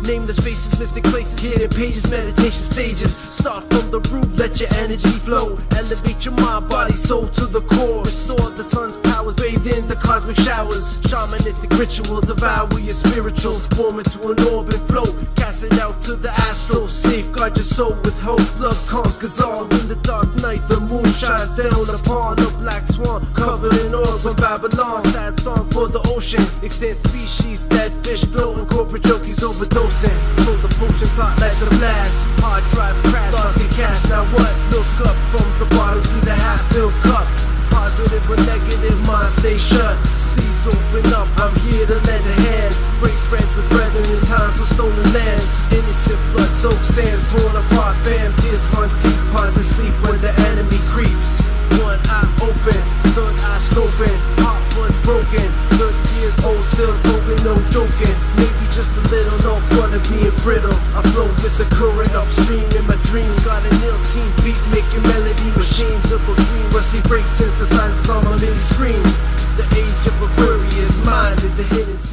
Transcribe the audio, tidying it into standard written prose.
Nameless faces, mystic places, hidden pages, meditation stages. Start from the root, let your energy flow. Elevate your mind, body, soul to the core. Restore the sun's powers, bathe in the cosmic showers. Shamanistic ritual, devour your spiritual. Form into an orb and flow. Cast it out to the astral. Safeguard your soul with hope. Love conquers all. In the dark night, the moon shines down upon a black swan covered in oil from Babylon. Sad song for the ocean. Extinct species, dead fish floating. Corporate junkies overdosing. So the potion thought last a blast. Hard drive crash, lost in cash. Now what? Look up from the bottom, see the half-filled cup. Positive or negative, mind stay shut. Please open up, I'm here to lend a hand. Break bread with brethren in times of stolen land. Innocent blood soaked sands, torn apart fam. Tears run deep, hard to sleep when the enemy creeps. One eye open, third eye scoping. Heart one's broken, 30 years old, still token, no joking. Maybe just a little, no fun of being brittle. I flow with the current upstream in my dreams. Got an ill team beat, making melody machines of a green. Rusty breaks synthesizes on my mini screen. The age of Aquarius, mind in the hidden